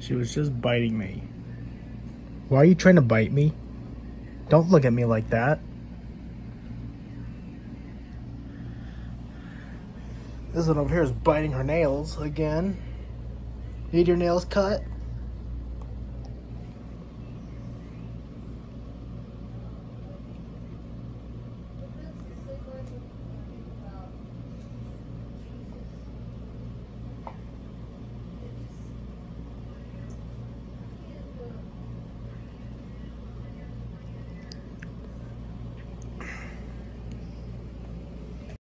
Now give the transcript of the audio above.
She was just biting me. Why are you trying to bite me? Don't look at me like that. This one over here is biting her nails again. Need your nails cut?